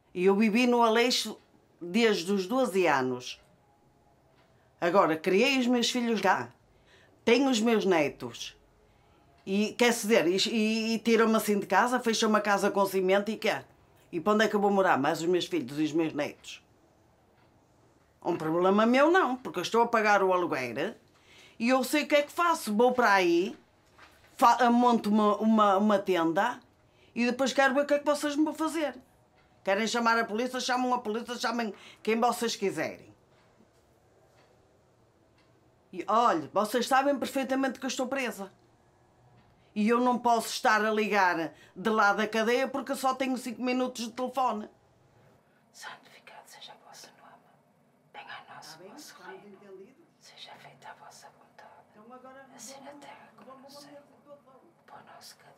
E eu vivi no Aleixo desde os 12 anos. Agora, criei os meus filhos cá. Tenho os meus netos. E quer dizer, e tiram-me assim de casa, fecham-me a casa com cimento e quê? E para onde é que eu vou morar? Mais os meus filhos e os meus netos? Um problema meu não, porque eu estou a pagar o aluguer e eu sei o que é que faço. Vou para aí, monto uma tenda e depois quero ver o que é que vocês me vão fazer. Querem chamar a polícia, chamam a polícia, chamem quem vocês quiserem. E olha, vocês sabem perfeitamente que eu estou presa. E eu não posso estar a ligar de lá da cadeia porque eu só tenho 5 minutos de telefone. Santificado seja o vosso nome. Venha a nós o vosso reino. Seja feita a vossa vontade. Assim na terra como no céu. O pão nosso